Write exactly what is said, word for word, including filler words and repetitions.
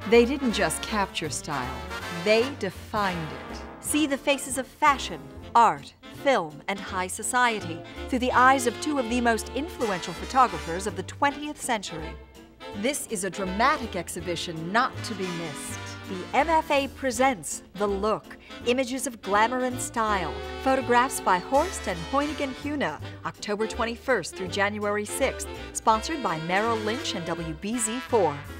They didn't just capture style, they defined it. See the faces of fashion, art, film, and high society through the eyes of two of the most influential photographers of the twentieth century. This is a dramatic exhibition not to be missed. The M F A presents The Look, Images of Glamour and Style, photographs by Horst and Hoyningen Hune, October twenty-first through January sixth, sponsored by Merrill Lynch and W B Z four.